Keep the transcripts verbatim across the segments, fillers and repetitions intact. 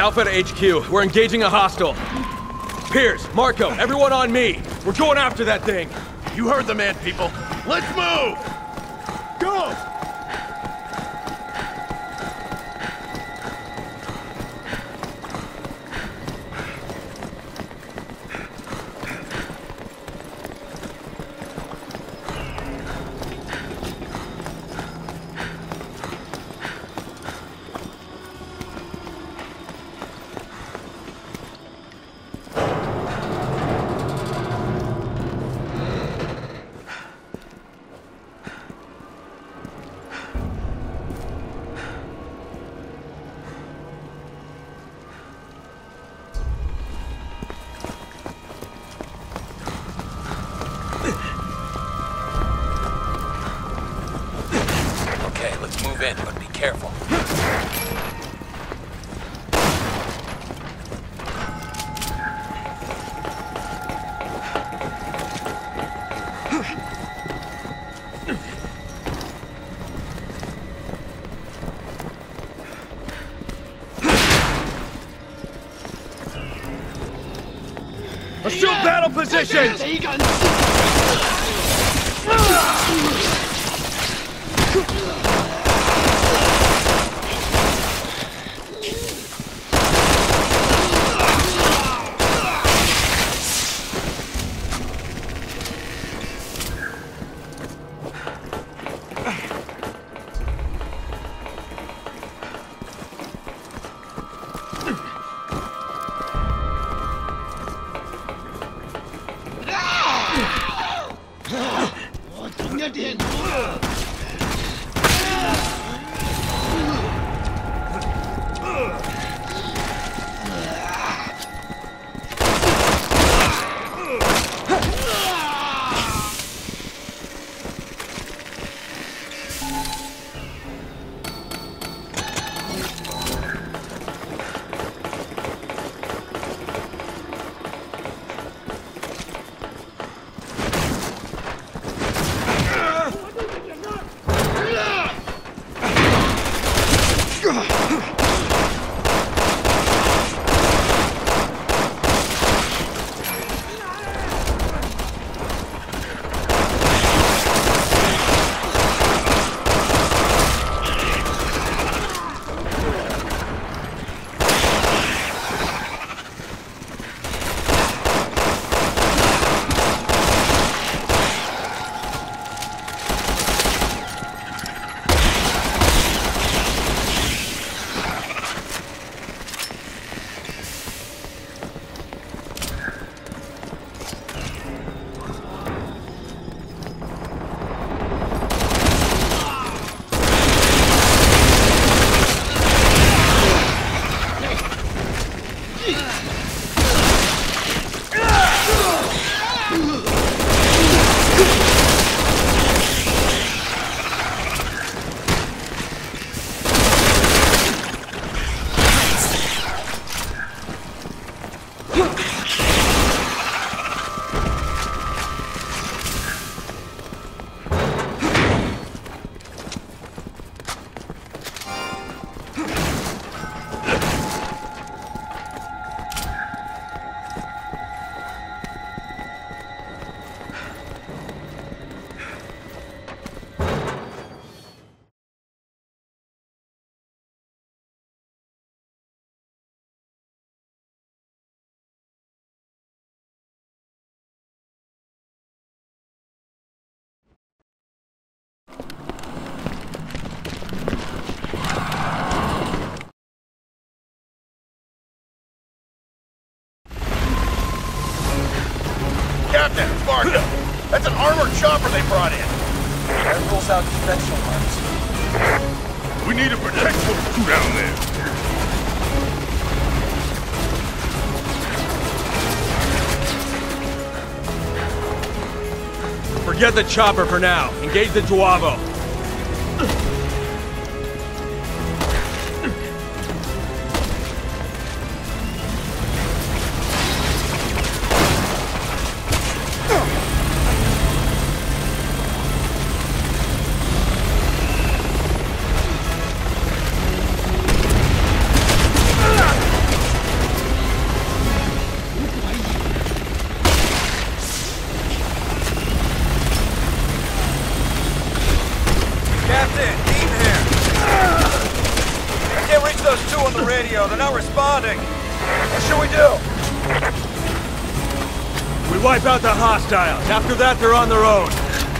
Alpha to H Q. We're engaging a hostile. Piers, Marco, everyone on me. We're going after that thing. You heard the man, people. Let's move! Go! Move in, but be careful. Assume battle position! Captain, it's Marco. That's an armored chopper they brought in. That rules out conventional arms. We need to protect those two down there. Forget the chopper for now. Engage the Duavo. radio. They're not responding. What should we do? We wipe out the hostiles. After that, they're on their own.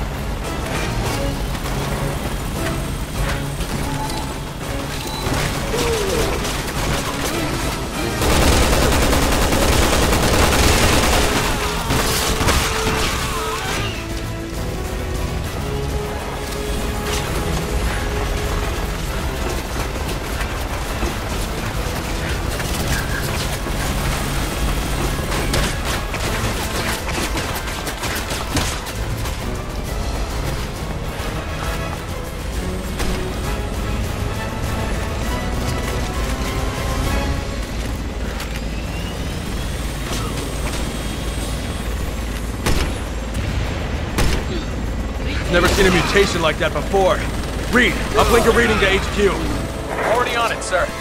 Never seen a mutation like that before. Reed, uplink a reading to H Q. Already on it, sir.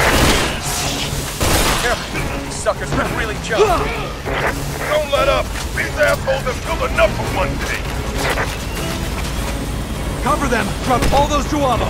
Careful. These suckers can really jump. Don't let up! These assholes have killed enough for one day! Cover them! Drop all those Juavo!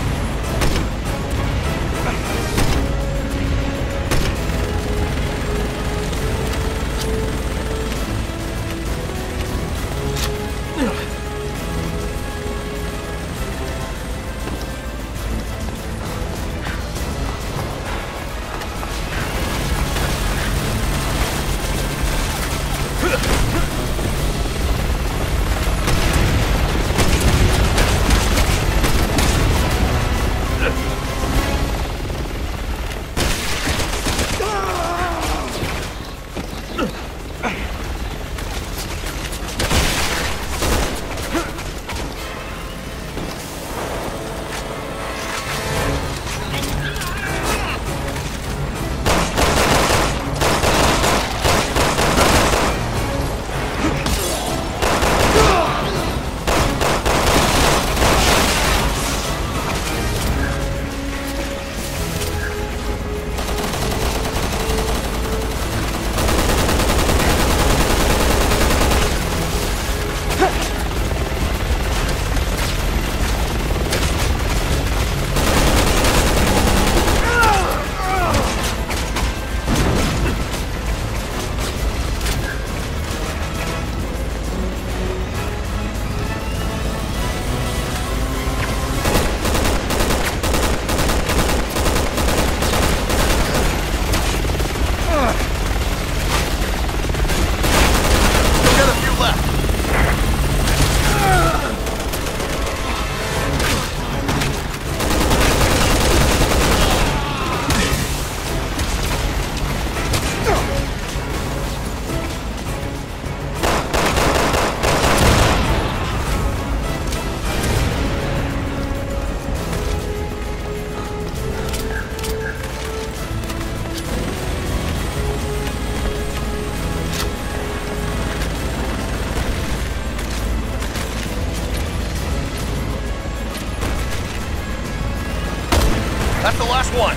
That's the last one.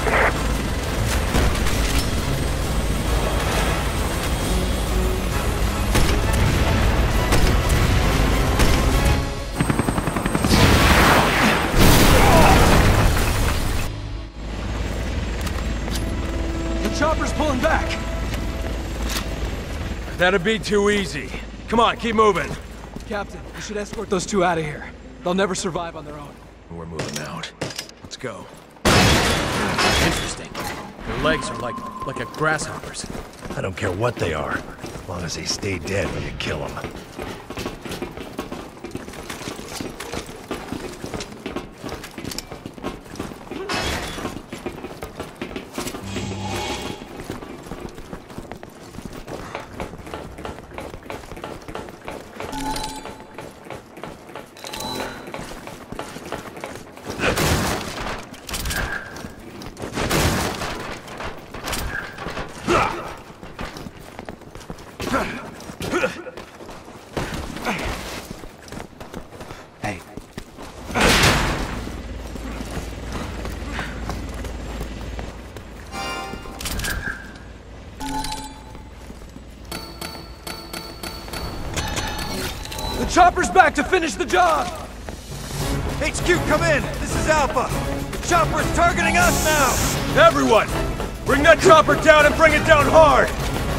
The chopper's pulling back. That'd be too easy. Come on, keep moving. Captain, we should escort those two out of here. They'll never survive on their own. We're moving out. Let's go. Interesting. Their legs are like like a grasshopper's. I don't care what they are, as long as they stay dead when you kill them. Hey. The chopper's back to finish the job! H Q, come in! This is Alpha! The chopper's targeting us now! Everyone! Bring that chopper down and bring it down hard!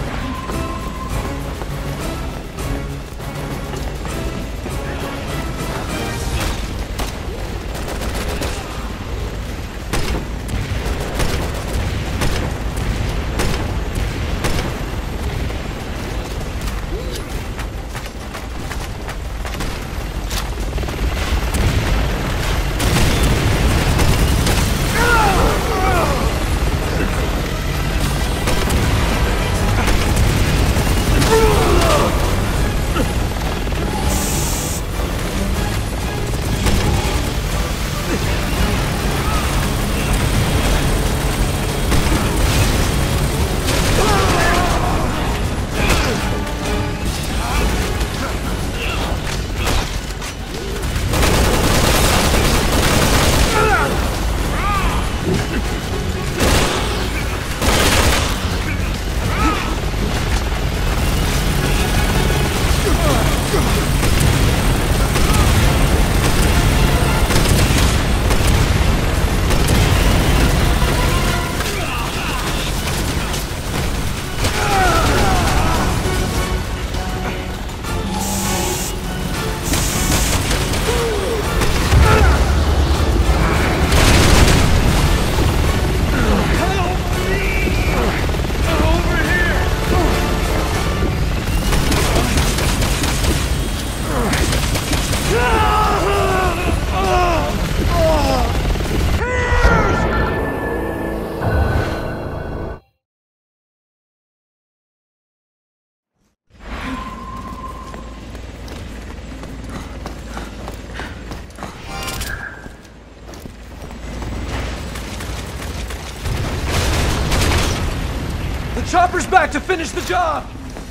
Chopper's back to finish the job!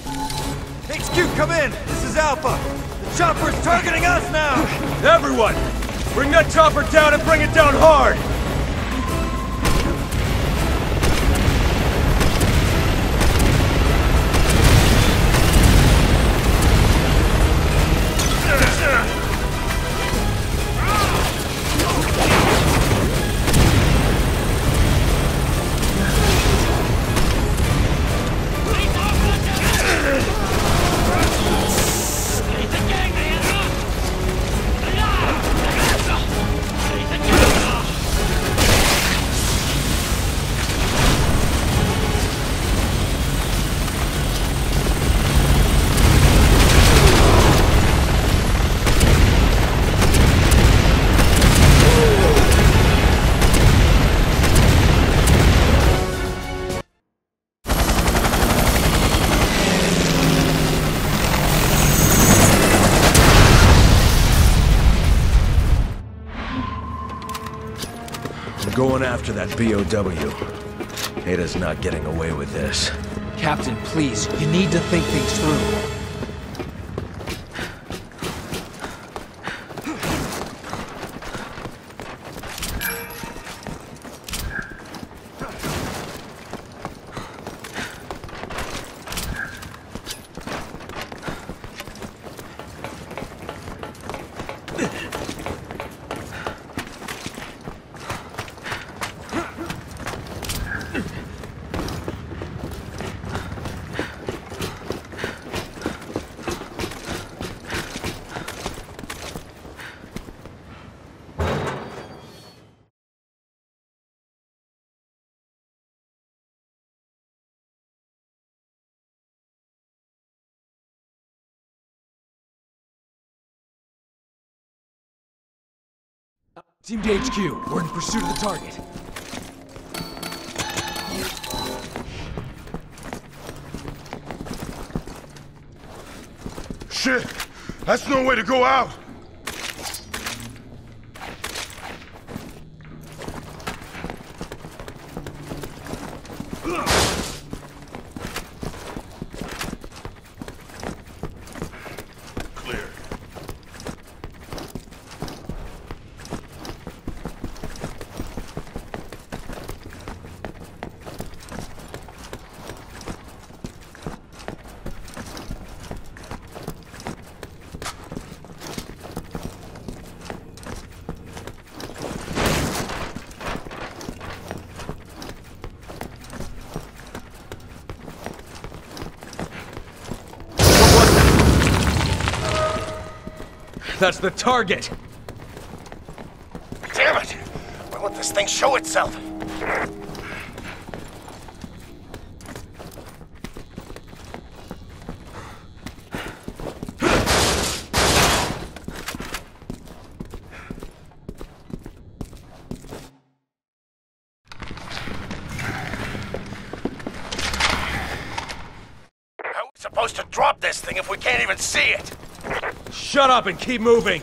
H Q, come in! This is Alpha! The chopper's targeting us now! Everyone! Bring that chopper down and bring it down hard! Going after that B O W. Ada's not getting away with this. Captain, please, you need to think things through. Team to H Q, we're in pursuit of the target. Shit! That's no way to go out! That's the target! Damn it! Why won't this thing show itself? How are we supposed to drop this thing if we can't even see it? Shut up and keep moving!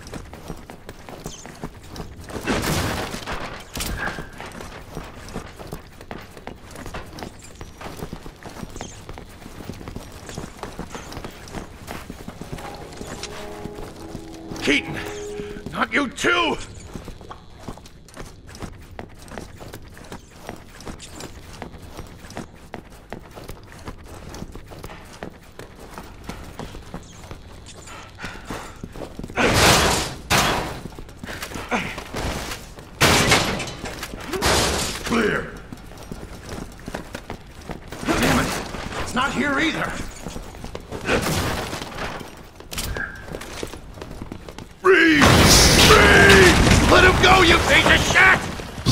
Keaton! Not you too! Clear! Damn it! It's not here either! Breathe! Breathe! Let him go, you piece of shit!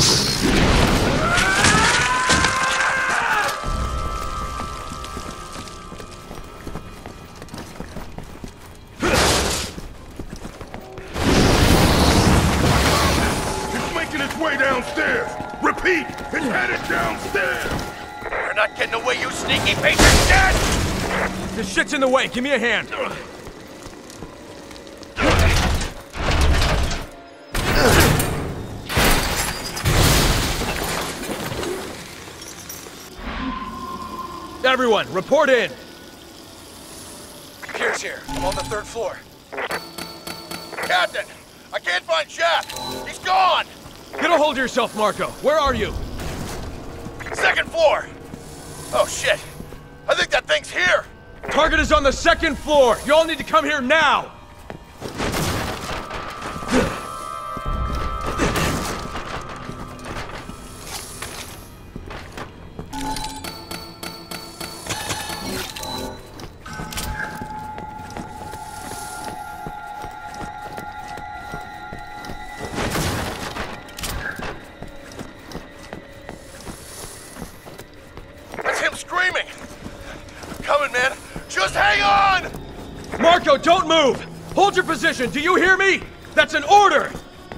It's making its way downstairs! Repeat! It's headed downstairs! You're not getting away, you sneaky piece of shit! This shit's in the way, give me a hand! Everyone, report in! Pierce here. I'm on the third floor. Captain! I can't find Shaft! He's gone! Get a hold of yourself, Marco. Where are you? Second floor! Oh shit! I think that thing's here! Target is on the second floor! You all need to come here now! That's him screaming! I'm coming, man! Just hang on! Marco, don't move! Hold your position, do you hear me? That's an order!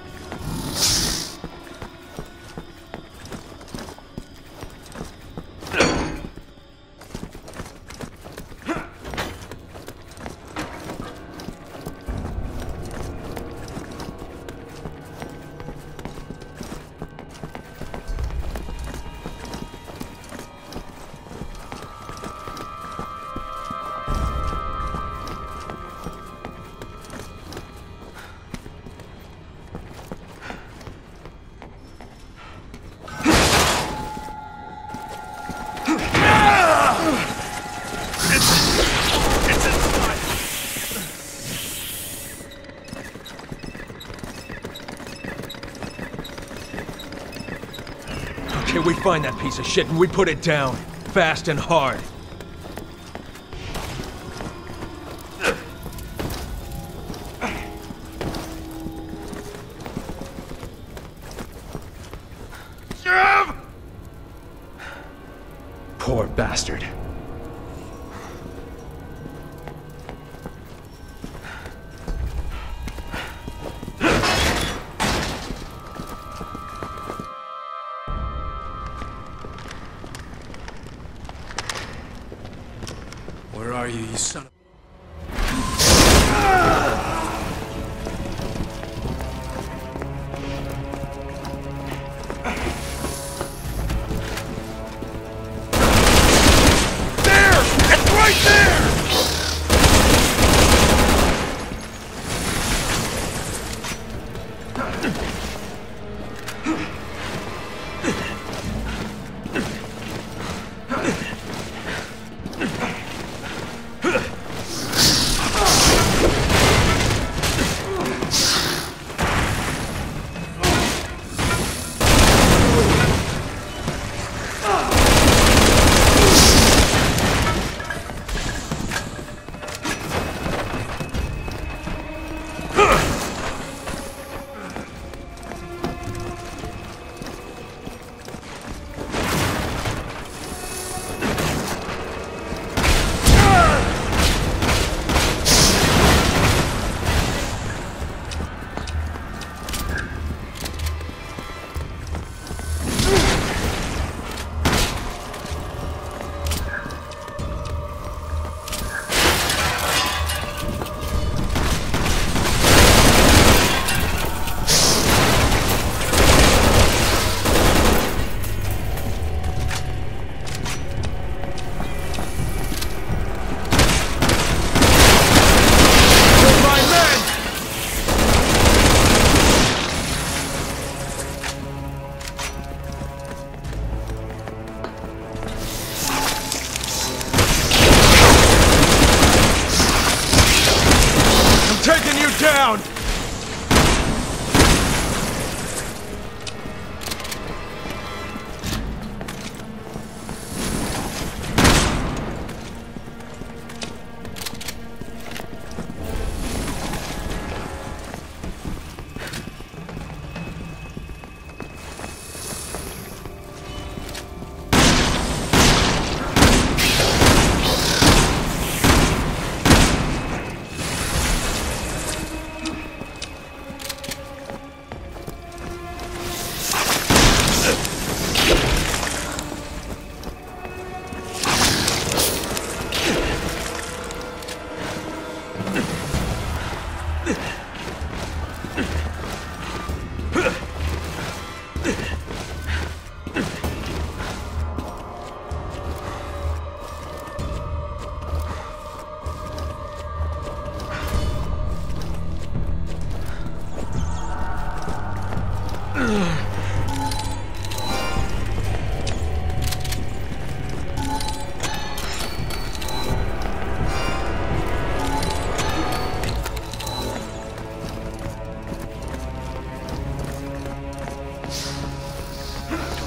Okay, we find that piece of shit and we put it down. Fast and hard. Shove! Poor bastard. Where are you, you son of... There! It's right there!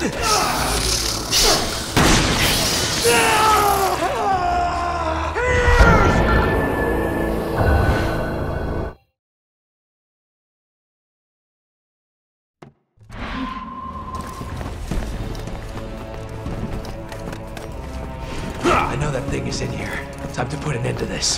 I know that thing is in here. Time to put an end to this.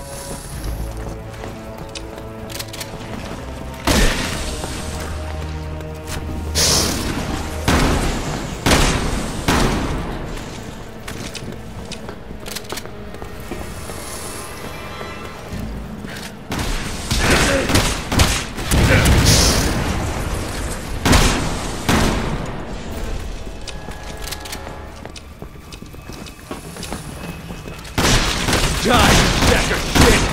Die, you sack of shit!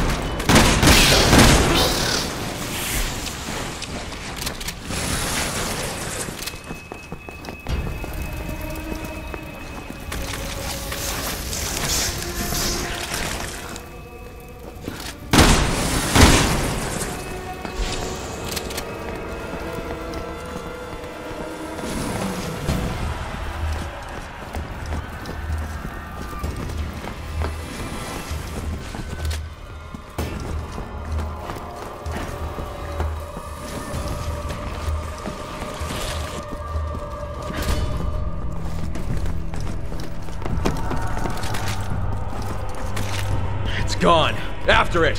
Gone. After it!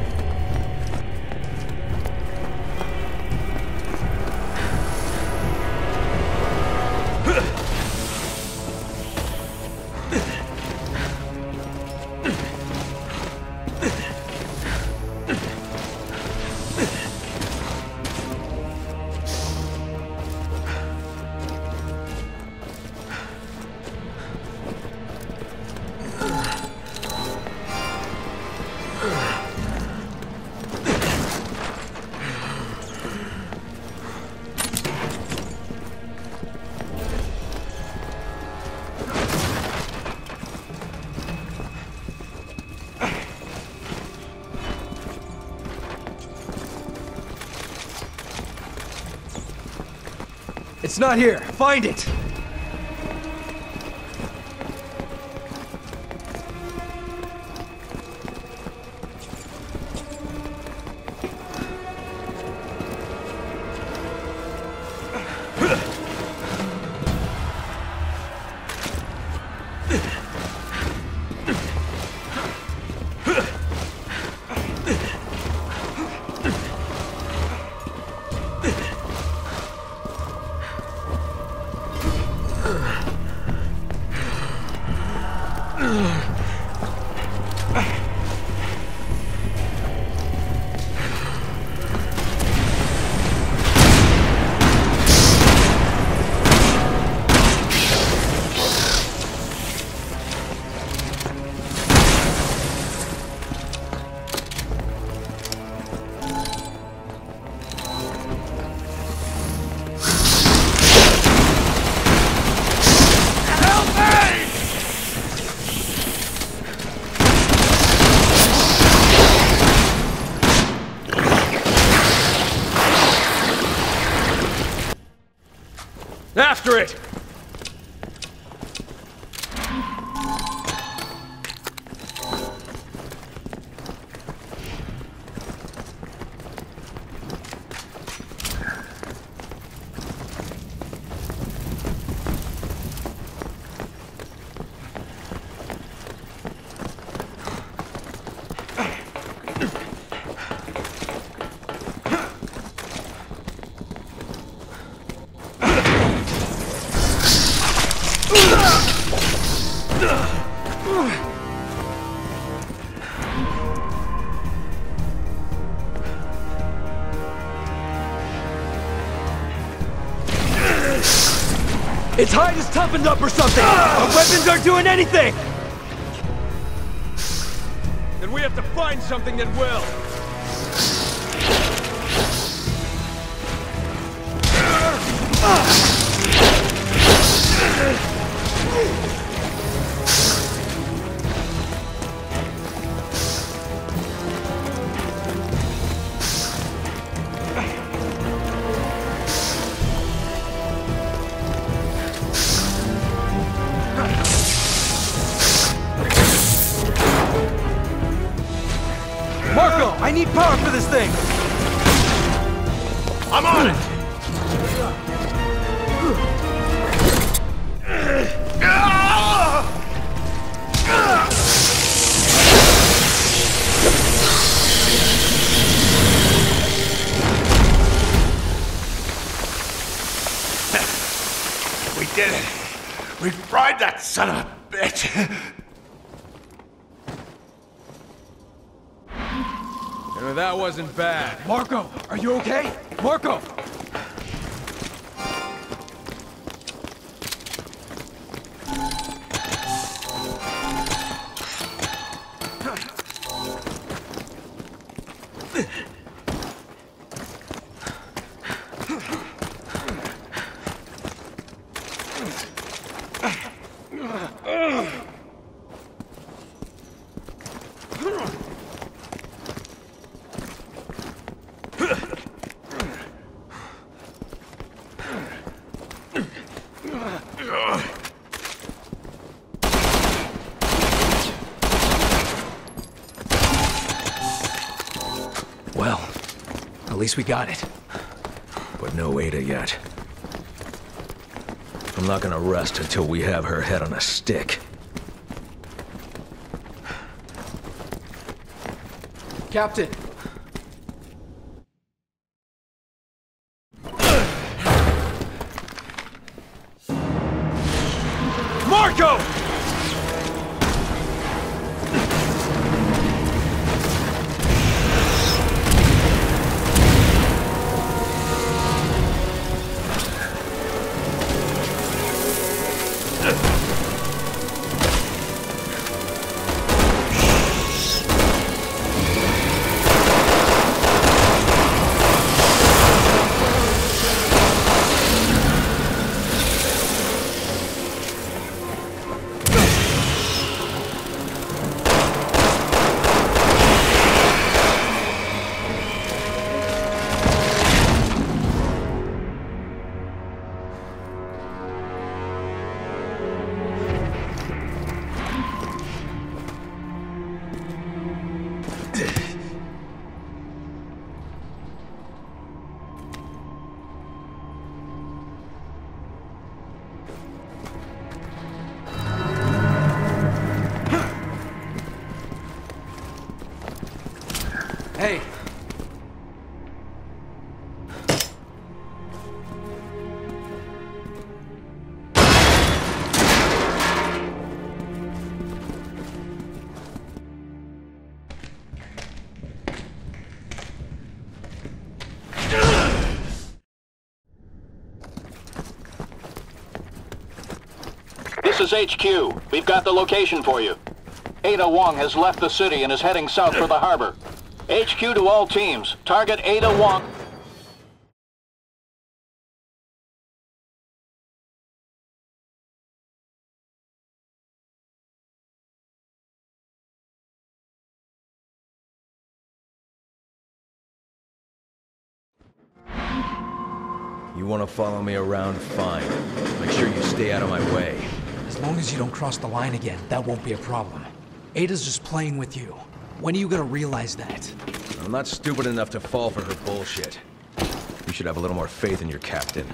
It's not here. Find it! After it! Its hide is toughened up or something! Our weapons aren't doing anything! Then we have to find something that will! I need power for this thing! I'm on it! We did it! We fried that son of a bitch! Uh, that wasn't bad. Marco, are you okay? Marco! Well, at least we got it. But no Ada yet. I'm not gonna rest until we have her head on a stick. Captain! Marco! Hey! This is H Q. We've got the location for you. Ada Wong has left the city and is heading south for the harbor. H Q to all teams. Target Ada Wong. You wanna follow me around? Fine. Make sure you stay out of my way. As long as you don't cross the line again, that won't be a problem. Ada's just playing with you. When are you gonna realize that? I'm not stupid enough to fall for her bullshit. You should have a little more faith in your captain.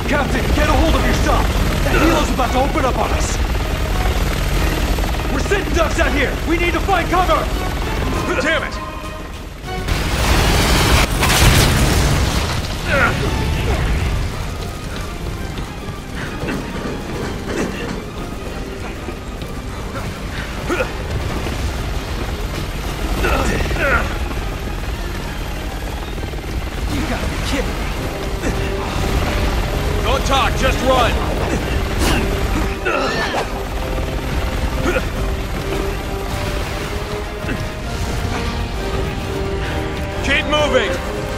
Captain, get a hold of yourself! That helo's about to open up on us! We're sitting ducks out here! We need to find cover! Damn it! You gotta be kidding me! Don't talk, just run! Keep moving!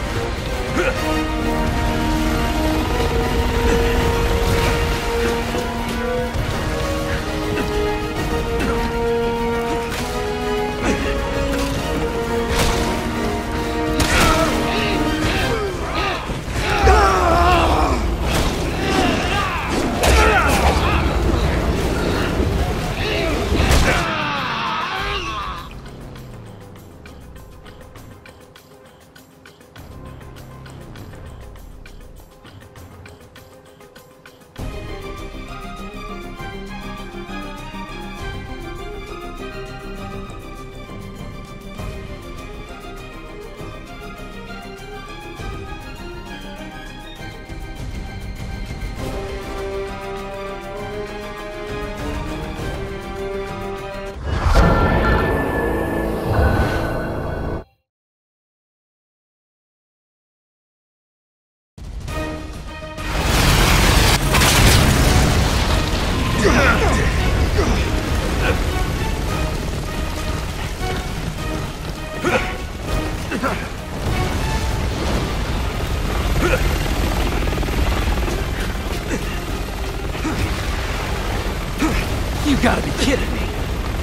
You gotta be kidding me!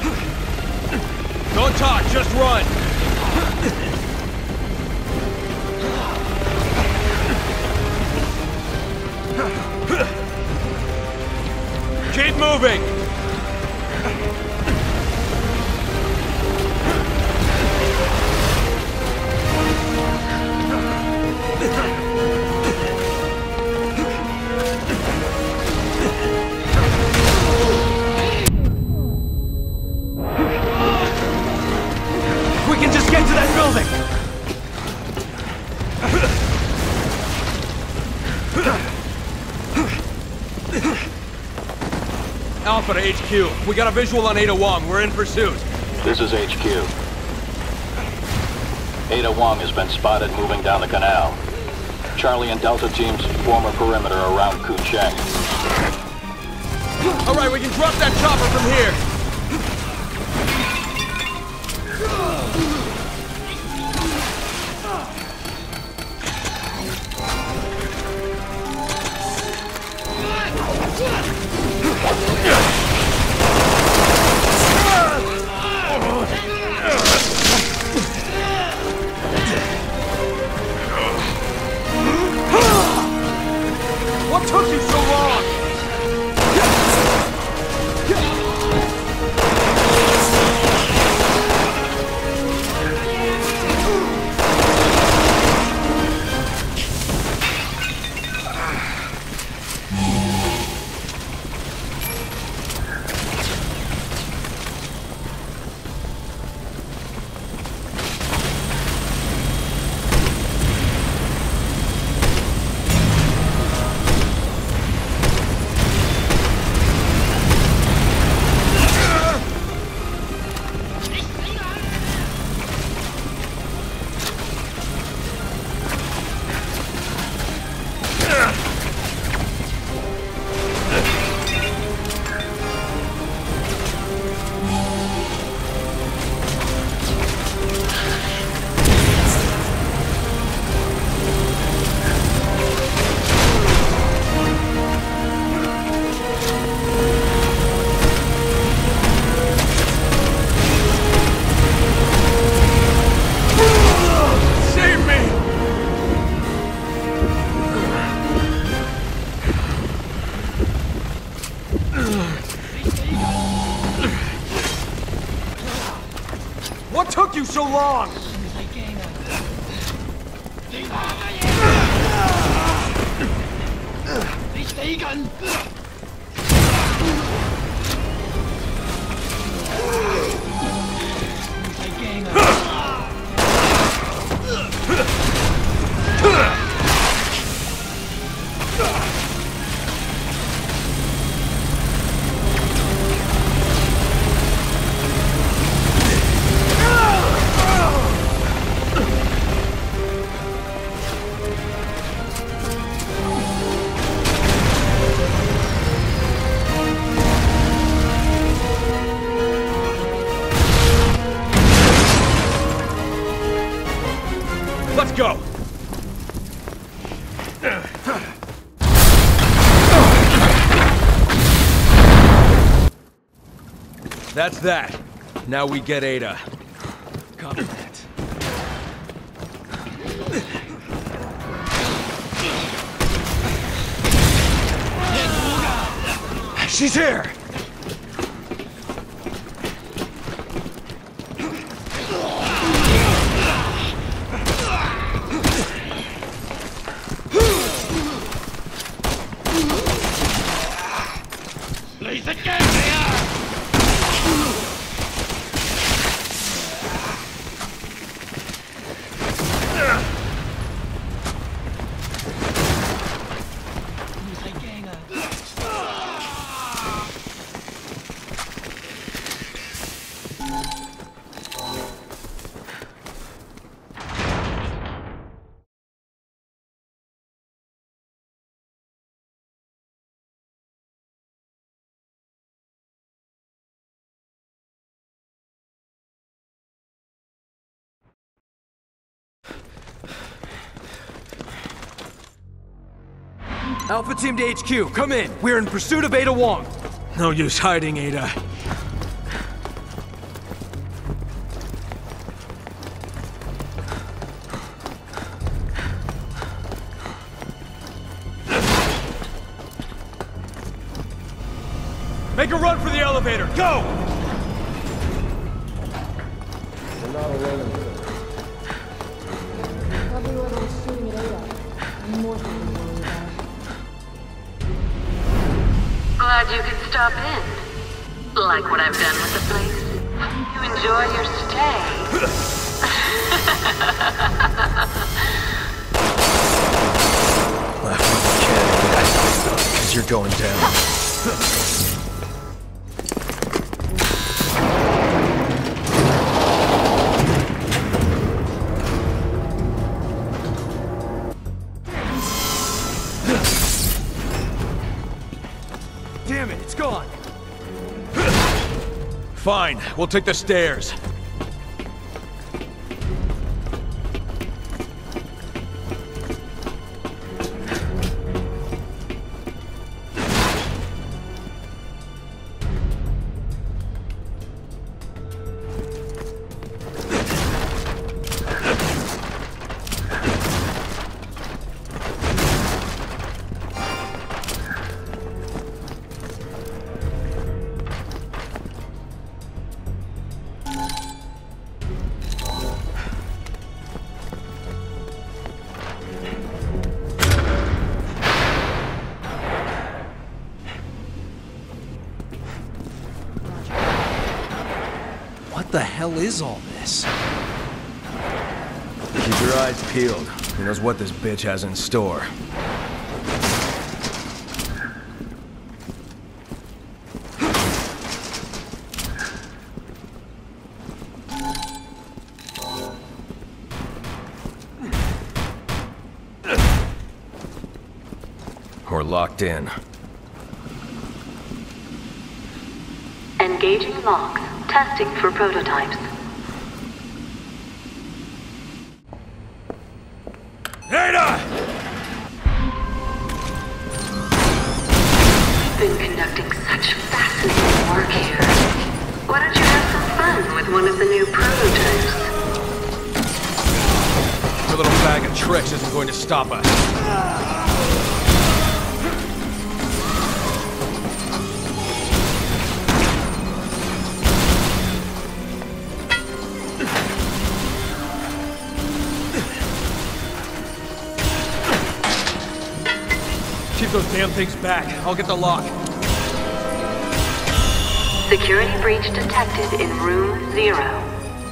Don't talk, just run! Keep moving! We can just get to that building! Alpha to H Q. We got a visual on Ada Wong. We're in pursuit. This is H Q. Ada Wong has been spotted moving down the canal. Charlie and Delta teams form a perimeter around Kuncheng. All right, we can drop that chopper from here. What took you so long? What took you so long? Let's go! That's that. Now we get Ada. Copy that. She's here! Alpha Team to H Q, come in. We're in pursuit of Ada Wong. No use hiding, Ada. Make a run for the elevator! Go! We're not alone. Probably whoever was shooting at Ada. I'm more than worried about. Glad you could stop in. Like what I've done with the place? You enjoy your stay? Laugh when you can, because you're going down. Damn it, it's gone! Fine, we'll take the stairs. What the hell is all this? Keep your eyes peeled. Who knows what this bitch has in store? We're locked in. Engaging logs. Testing for prototypes. Ada! You've been conducting such fascinating work here. Why don't you have some fun with one of the new prototypes? Your little bag of tricks isn't going to stop us. Keep those damn things back. I'll get the lock. Security breach detected in room zero.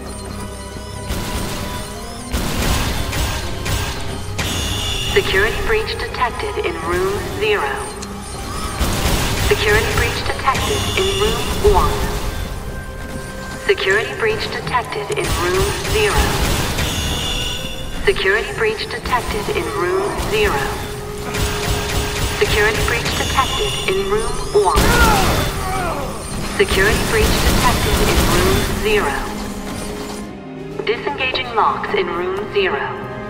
Security breach detected in room zero. Security breach detected in room one. Security breach detected in room zero. Security breach detected in room zero. Security breach detected in room one. Security breach detected in room zero. Disengaging locks in room zero.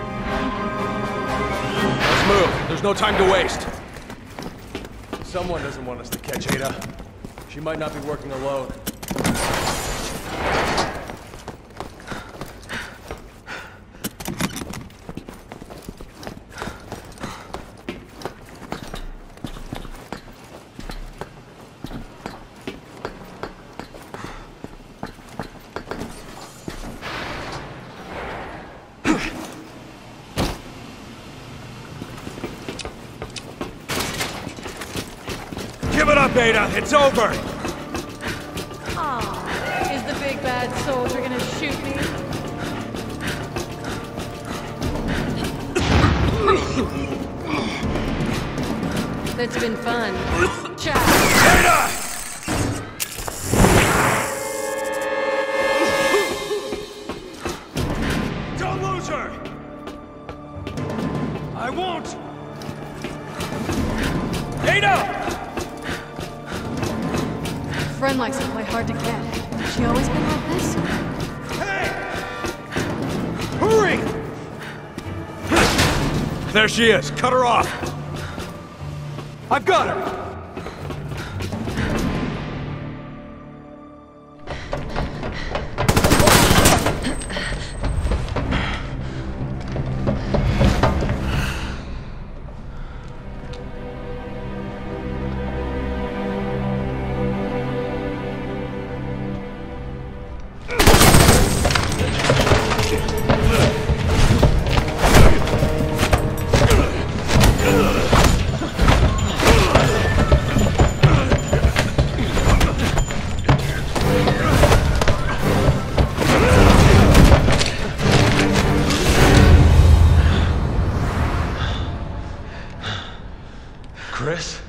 Let's move. There's no time to waste. Someone doesn't want us to catch Ada. She might not be working alone. Give it up, Ada! It's over! Aw, is the big bad soldier gonna shoot me? That's been fun. Ciao. Ada! Don't lose her! I won't! Ada! Friend likes to play hard to get. She always been like this? Hey! Hurry! There she is. Cut her off. I've got her! Chris?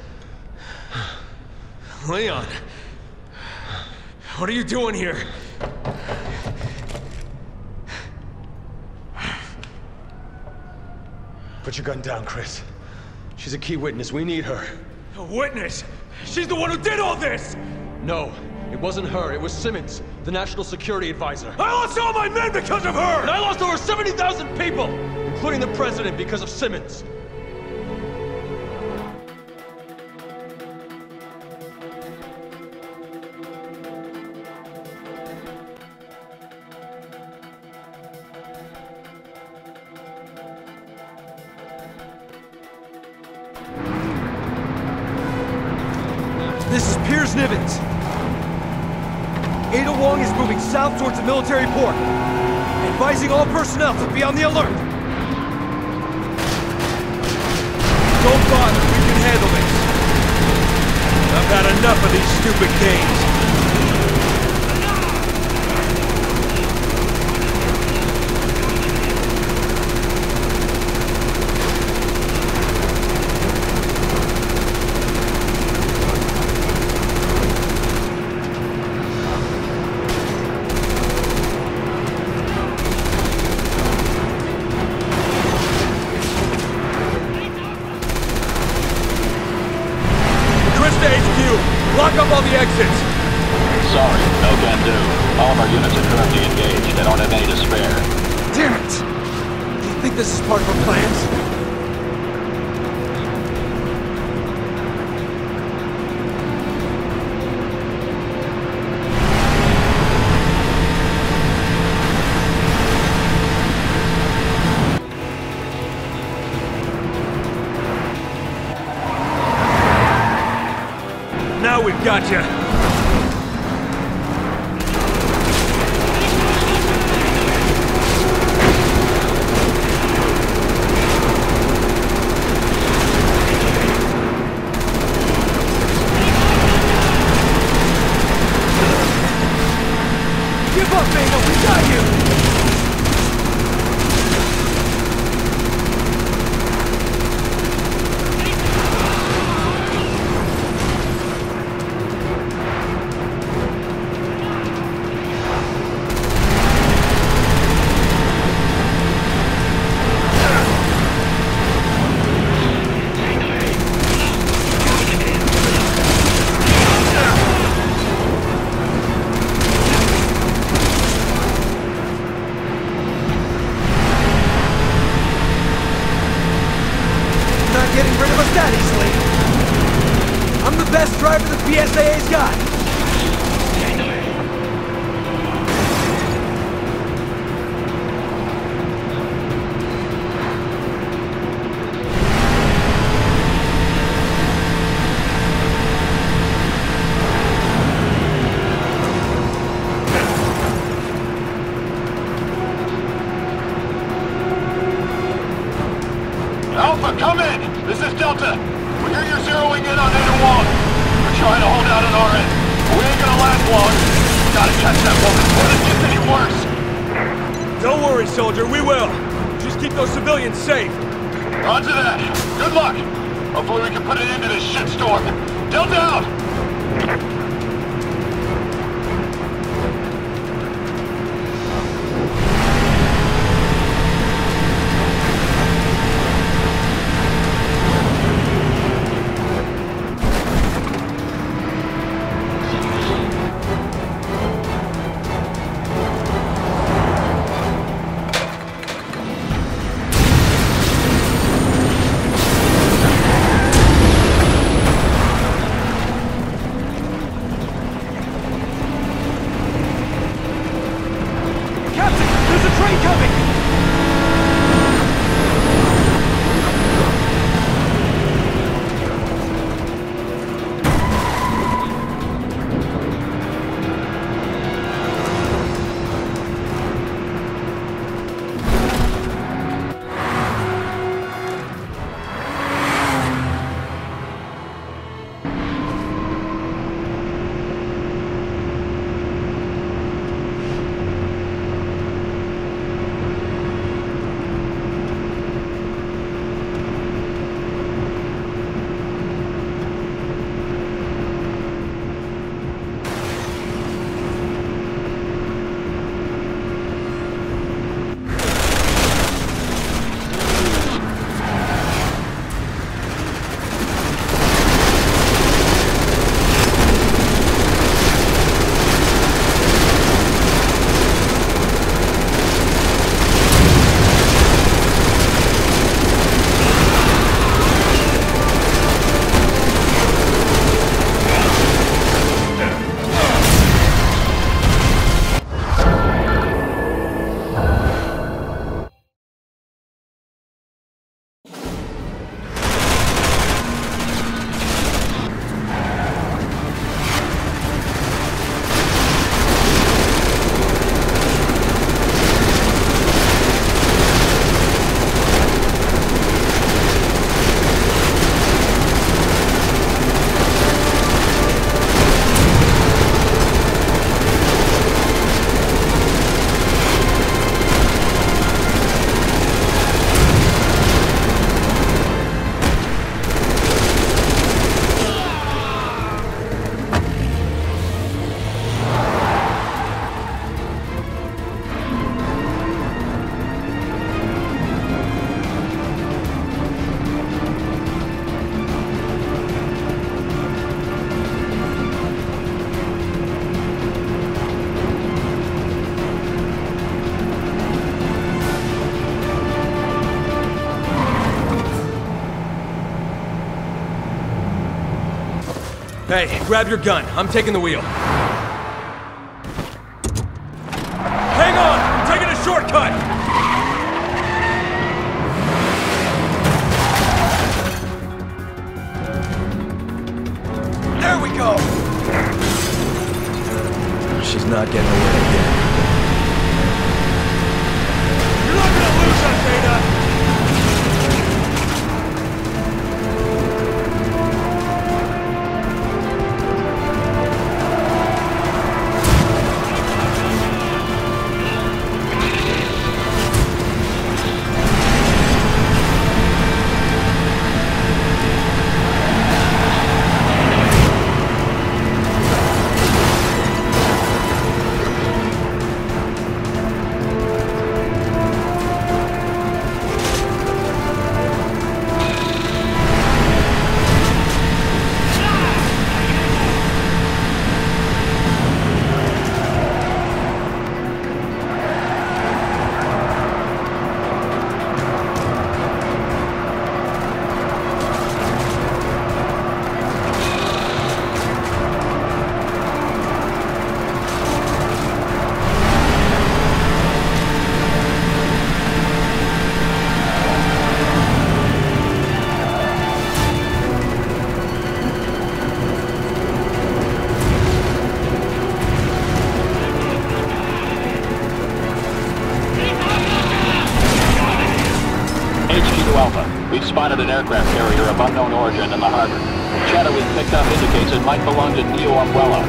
Leon. What are you doing here? Put your gun down, Chris. She's a key witness. We need her. A witness? She's the one who did all this! No, it wasn't her. It was Simmons, the National Security Advisor. I lost all my men because of her! And I lost over seventy thousand people, including the president, because of Simmons. This is Piers Nivens. Ada Wong is moving south towards the military port, advising all personnel to be on the alert. Don't bother, we can handle this. I've had enough of these stupid games. Lock up all the exits! Sorry, no can do. All of our units are currently engaged. They don't have any to spare. Damn it! Do you think this is part of our plans? Now we've got you. best driver the P S A A's got. Alpha, come in! This is Delta. We hear you're zeroing in on Ada Wong. We're trying to hold out on our end. We ain't gonna last long. Gotta catch that woman before this gets any worse. Don't worry, soldier, we will. Just keep those civilians safe. Roger that. Good luck. Hopefully we can put an end to this shitstorm. Delta out! Hey, grab your gun. I'm taking the wheel. Hang on! I'm taking a shortcut! There we go! She's not getting away again. You're not gonna lose us, Ada! we've spotted an aircraft carrier of unknown origin in the harbor. Chatter we've picked up indicates it might belong to Neo Umbrella.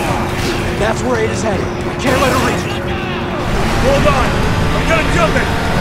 That's where Ada's headed. Can't let her reach it. Hold on! I'm gonna jump it!